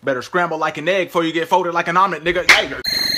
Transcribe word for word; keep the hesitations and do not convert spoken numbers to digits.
Better scramble like an egg before you get folded like an omelet, nigga. Hey.